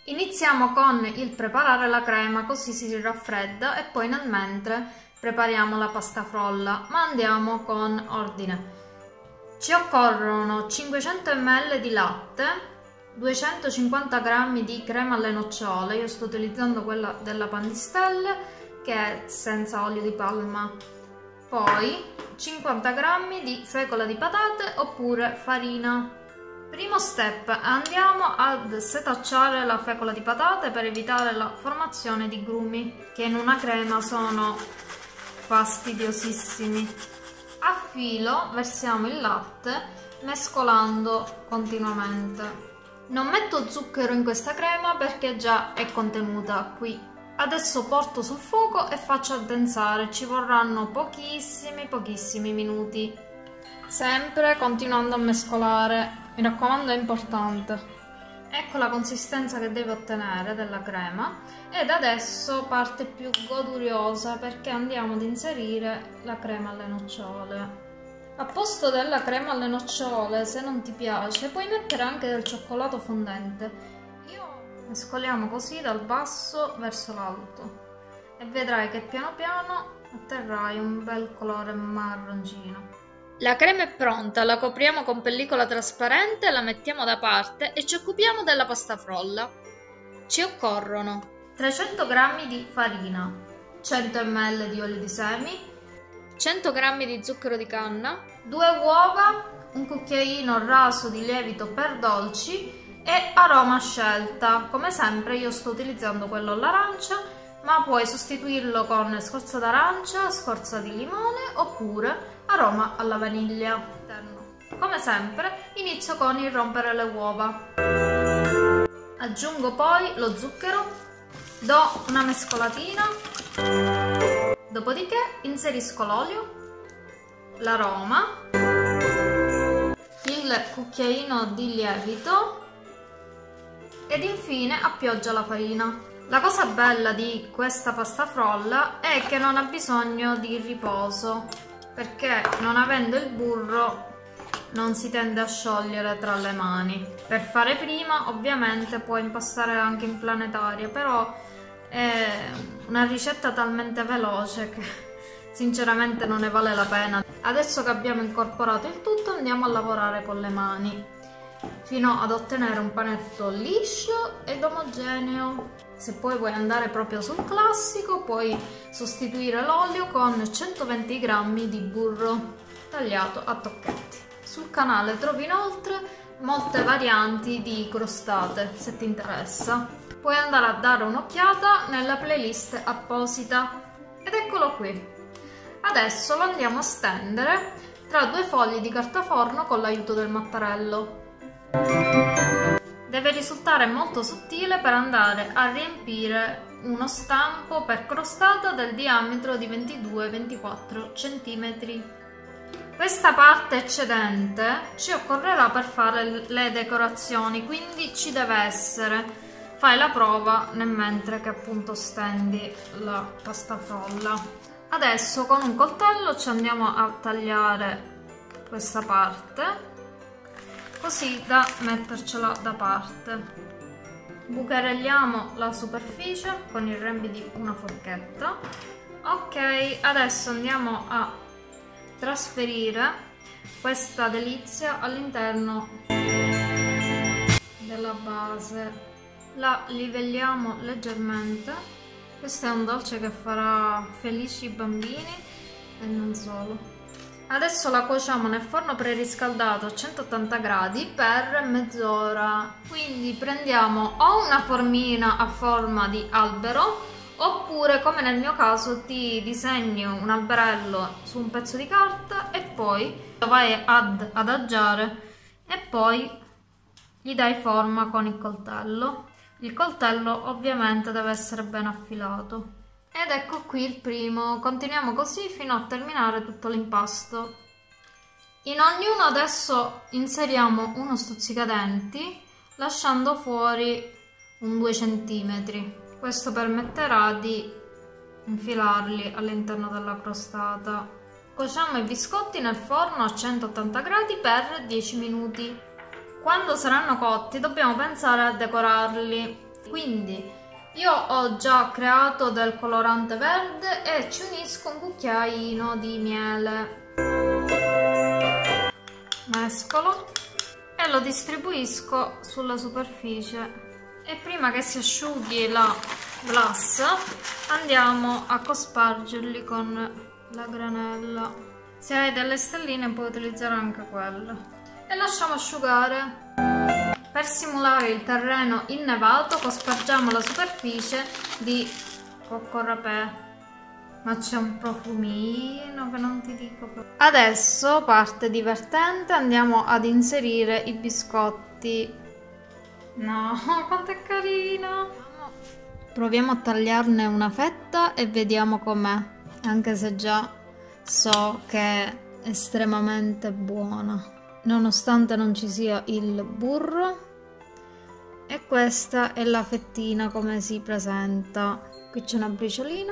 Iniziamo con il preparare la crema, così si raffredda, e poi nel mentre prepariamo la pasta frolla, ma andiamo con ordine. Ci occorrono 500 ml di latte, 250 g di crema alle nocciole, io sto utilizzando quella della Pandistelle che è senza olio di palma, poi 50 g di fecola di patate oppure farina. Primo step, andiamo ad setacciare la fecola di patate per evitare la formazione di grumi, che in una crema sono fastidiosissimi. A filo versiamo il latte mescolando continuamente. Non metto zucchero in questa crema perché già è contenuta qui. Adesso porto sul fuoco e faccio addensare, ci vorranno pochissimi minuti. Sempre continuando a mescolare. Mi raccomando, è importante. Ecco la consistenza che deve ottenere della crema, ed adesso parte più goduriosa perché andiamo ad inserire la crema alle nocciole. A posto della crema alle nocciole, se non ti piace, puoi mettere anche del cioccolato fondente. Mescoliamo così dal basso verso l'alto e vedrai che piano piano otterrai un bel colore marroncino. La crema è pronta, la copriamo con pellicola trasparente, la mettiamo da parte e ci occupiamo della pasta frolla. Ci occorrono 300 g di farina, 100 ml di olio di semi, 100 g di zucchero di canna, 2 uova, un cucchiaino raso di lievito per dolci e aroma a scelta. Come sempre io sto utilizzando quello all'arancia, ma puoi sostituirlo con scorza d'arancia, scorza di limone oppure aroma alla vaniglia. Come sempre inizio con il rompere le uova. Aggiungo poi lo zucchero, do una mescolatina, dopodiché inserisco l'olio, l'aroma, il cucchiaino di lievito ed infine appoggio la farina. La cosa bella di questa pasta frolla è che non ha bisogno di riposo, perché non avendo il burro non si tende a sciogliere tra le mani. Per fare prima ovviamente puoi impastare anche in planetaria, però è una ricetta talmente veloce che sinceramente non ne vale la pena. Adesso che abbiamo incorporato il tutto andiamo a lavorare con le mani fino ad ottenere un panetto liscio ed omogeneo. Se poi vuoi andare proprio sul classico, puoi sostituire l'olio con 120 g di burro tagliato a tocchetti. Sul canale trovi inoltre molte varianti di crostate, se ti interessa. Puoi andare a dare un'occhiata nella playlist apposita. Ed eccolo qui. Adesso lo andiamo a stendere tra 2 fogli di carta forno con l'aiuto del mattarello. Deve risultare molto sottile per andare a riempire uno stampo per crostata del diametro di 22-24 cm. Questa parte eccedente ci occorrerà per fare le decorazioni, quindi ci deve essere. Fai la prova nel mentre che appunto stendi la pasta frolla. Adesso con un coltello ci andiamo a tagliare questa parte, così da mettercela da parte. Bucherelliamo la superficie con il rembi di una forchetta. Ok, adesso andiamo a trasferire questa delizia all'interno della base. La livelliamo leggermente. Questo è un dolce che farà felici i bambini e non solo. Adesso la cuociamo nel forno preriscaldato a 180 gradi per mezz'ora. Quindi prendiamo o una formina a forma di albero, oppure come nel mio caso ti disegni un alberello su un pezzo di carta e poi lo vai ad adagiare e poi gli dai forma con il coltello. Il coltello ovviamente deve essere ben affilato. Ed ecco qui il primo. Continuiamo così fino a terminare tutto l'impasto. In ognuno adesso inseriamo uno stuzzicadenti lasciando fuori un 2 cm. Questo permetterà di infilarli all'interno della crostata. Cuociamo i biscotti nel forno a 180 gradi per 10 minuti. Quando saranno cotti dobbiamo pensare a decorarli. Quindi io ho già creato del colorante verde e ci unisco un cucchiaino di miele. Mescolo e lo distribuisco sulla superficie. E prima che si asciughi la glace andiamo a cospargerli con la granella. Se hai delle stelline puoi utilizzare anche quelle. E lasciamo asciugare. Per simulare il terreno innevato cospargiamo la superficie di cocco rapè. Ma c'è un profumino che non ti dico proprio. Adesso, parte divertente, andiamo ad inserire i biscotti. No, quanto è carino! Proviamo a tagliarne una fetta e vediamo com'è, anche se già so che è estremamente buona, nonostante non ci sia il burro. E questa è la fettina come si presenta. Qui c'è una briciolina,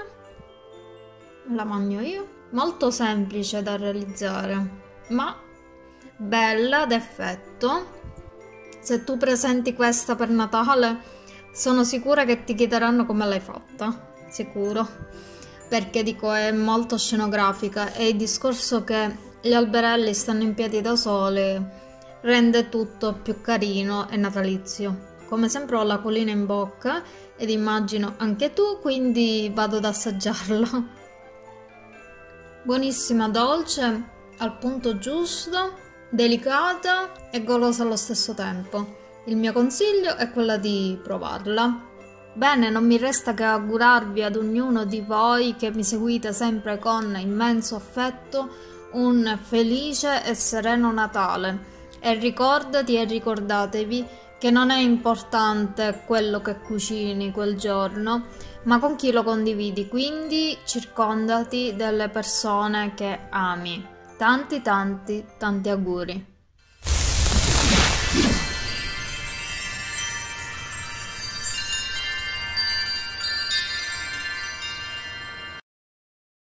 la mangio io. Molto semplice da realizzare, ma bella d'effetto. Se tu presenti questa per Natale, sono sicura che ti chiederanno come l'hai fatta, sicuro, perché dico è molto scenografica e il discorso che gli alberelli stanno in piedi da soli rende tutto più carino e natalizio. Come sempre ho l'acquolina in bocca ed immagino anche tu, quindi vado ad assaggiarla. Buonissima, dolce, al punto giusto, delicata e golosa allo stesso tempo. Il mio consiglio è quello di provarla. Bene, non mi resta che augurarvi ad ognuno di voi che mi seguite sempre con immenso affetto un felice e sereno Natale. E ricordati e ricordatevi che non è importante quello che cucini quel giorno, ma con chi lo condividi, quindi circondati delle persone che ami. Tanti auguri!